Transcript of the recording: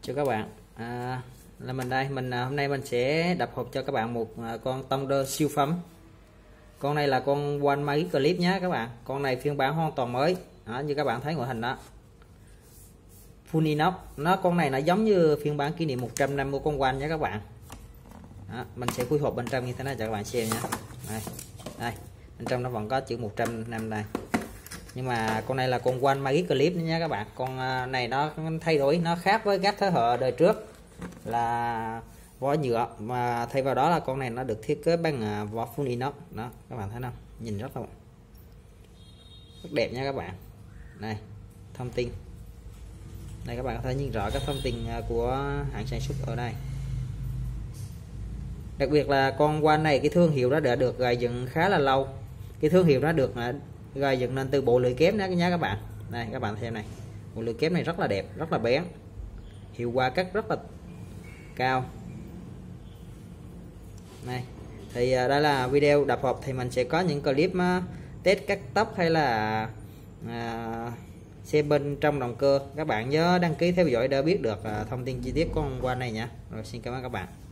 Chào các bạn, là mình đây. Hôm nay mình sẽ đập hộp cho các bạn một con Thunder siêu phẩm. Con này là con One Magic Clip nhé các bạn. Con này phiên bản hoàn toàn mới đó, như các bạn thấy ngoại hình đó, full inox. Con này nó giống như phiên bản kỷ niệm 100 năm của con One nhé các bạn đó, mình sẽ khui hộp bên trong như thế này cho các bạn xem nhé. Đây bên trong nó vẫn có chữ 100 năm đây, nhưng mà con này là con One Magic Clip nha các bạn. Con này nó thay đổi, nó khác với các thế hệ đời trước là vỏ nhựa, mà thay vào đó là con này nó được thiết kế bằng vỏ full inox đó, các bạn thấy không, nhìn rất đẹp nha các bạn. Này thông tin đây, các bạn có thể nhìn rõ các thông tin của hãng sản xuất ở đây. Đặc biệt là con One này, cái thương hiệu đó đã được gây dựng khá là lâu. Cái thương hiệu nó được gây dựng nên từ bộ lưỡi kép đó nhé các bạn. Đây các bạn xem này, bộ lưỡi kép này rất là đẹp, rất là bén, hiệu quả cắt rất là cao. Này thì đây là video đập hộp, thì mình sẽ có những clip test cắt tóc hay là xem bên trong động cơ. Các bạn nhớ đăng ký theo dõi để biết được thông tin chi tiết của con One này nha. Rồi xin cảm ơn các bạn.